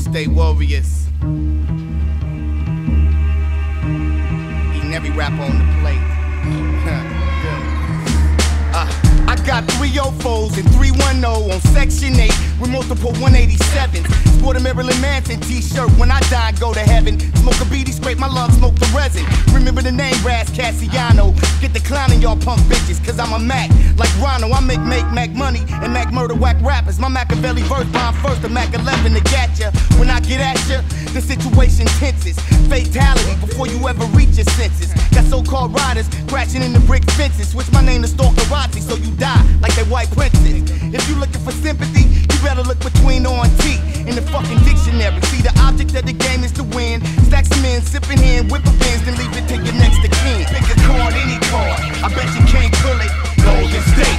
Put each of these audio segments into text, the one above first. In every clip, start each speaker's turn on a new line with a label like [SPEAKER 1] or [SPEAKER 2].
[SPEAKER 1] stay warriors. Eating every rapper on the plate. I got 304s and 310 on Section 8 with multiple 187s. Sport a Marilyn Manson t-shirt. When I die, go to heaven. Smoke a beady, scrape my lungs, smoke the resin. Remember the name, Ras Kass. Get the clown in y'all punk bitches, cause I'm a Mac. Like Rono, I make Mac money and Mac murder whack rappers. My Machiavelli verse bomb first, the Mac 11 to get ya. When I get at ya, the situation tenses. Fatality before you ever reach your senses. Got so-called riders crashing in the brick fences. Switch my name to Stalkerati so you die like that white princess. If you looking for sympathy, you better look between O and T in the fucking dictionary. See, the object of the game is to win. Stack some in, sipping in, whip a Benz, then leave it to your next of kin. Pick a card, any card, I bet you can't pull it. Golden State,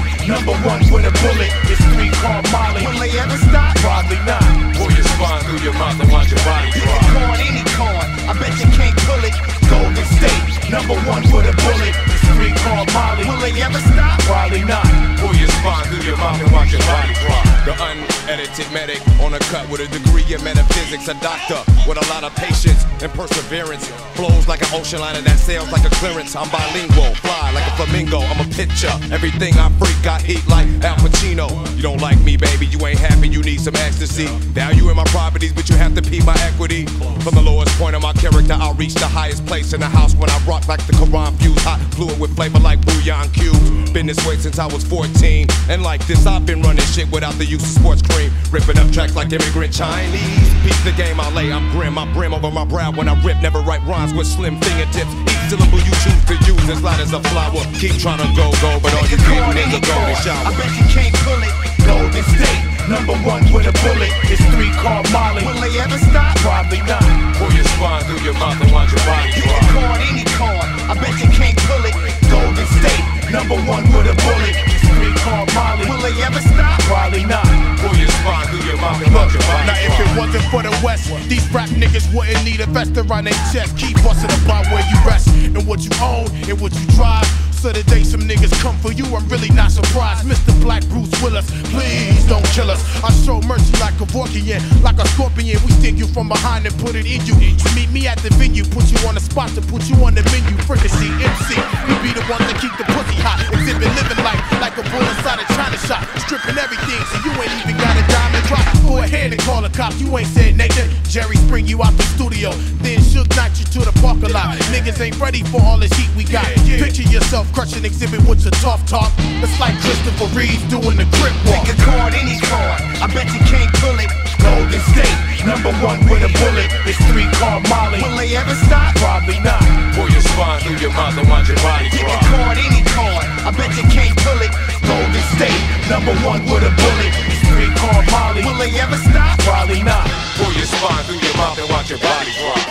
[SPEAKER 1] #1 with a bullet. It's 3-car Molly. Will they ever stop? Probably not.
[SPEAKER 2] Pull your spine through your mouth and watch your body drop.
[SPEAKER 1] Pick a card, any card, I bet you can't pull it. Golden State, #1 with a bullet. It's 3-car Molly. Will they ever stop?
[SPEAKER 2] Probably not. Pull your spine through your mouth and watch your body drop. The unedited medic on a cut with a degree in metaphysics. A doctor with a lot of patience and perseverance. Flows like an ocean liner that sails like a clearance. I'm bilingual, fly like a flamingo. I'm a pitcher. Everything I freak got heat like Al Pacino. You don't like me, baby, you ain't happy, you need some ecstasy. Value in my properties, but you have to pee my equity. From the lowest point of my character, I'll reach the highest place in the house when I rock like the Quran fuse. Hot fluid with flavor like bouillon cubes. Been this way since I was 14. And like this, I've been running shit without the use of sports cream. Ripping up tracks like immigrant Chinese. Beat the game I lay, I'm grim. I brim over my brow when I rip. Never write rhymes with slim fingertips. Each syllable you choose to use as light as a flower. Keep trying to go, but all you getting is a golden shower.
[SPEAKER 1] I bet you can't pull it.
[SPEAKER 2] Golden State, #1 with a bullet. It's 3-car Molly.
[SPEAKER 1] Will they ever stop?
[SPEAKER 2] Probably not. Pull your spine through your mouth and watch your body
[SPEAKER 1] Pick
[SPEAKER 2] drop.
[SPEAKER 1] a card, any card, I bet you can't pull it.
[SPEAKER 2] Golden State, #1 with a bullet. It's 3-car Molly.
[SPEAKER 1] Will they ever stop?
[SPEAKER 2] Probably not. Pull your spine through your mouth and watch your body
[SPEAKER 3] Now if it wasn't for the West, these rap niggas wouldn't need a vest around their chest. Keep busting about where you rest and what you own and what you drive. So the day some niggas come for you, I'm really not surprised. Mr. Black Bruce Willis, please don't kill us. I show mercy like a Vorkian, like a scorpion. We sting you from behind and put it in you. So meet me at the venue, put you on the spot to put you on the menu. Fricassee MC, we be the ones that keep the pussy hot. Xzibit living life like a bull inside a China shop. Stripping everything, so you ain't even got a diamond drop. Go ahead and call the cops, you ain't said Nathan. Jerry spring you out the studio, then Suge Knight you to the parking lot. Niggas ain't ready for all this heat we got. Picture yourself crushing Xzibit with your tough talk. It's like Christopher Reeve doing the grip walk.
[SPEAKER 1] Pick a card, any card, I bet you can't pull it.
[SPEAKER 2] Golden State, #1 with a bullet. It's 3-car Molly.
[SPEAKER 1] Will they ever stop?
[SPEAKER 2] Probably not. Pull your spine through your mouth and watch your body
[SPEAKER 1] Pick a
[SPEAKER 2] drop.
[SPEAKER 1] card, any card, I bet you can't pull it.
[SPEAKER 2] Golden State, #1 with a bullet. It's 3-car Molly.
[SPEAKER 1] Will they ever stop?
[SPEAKER 2] Probably not. Pull your spine through your mouth and watch your body drop.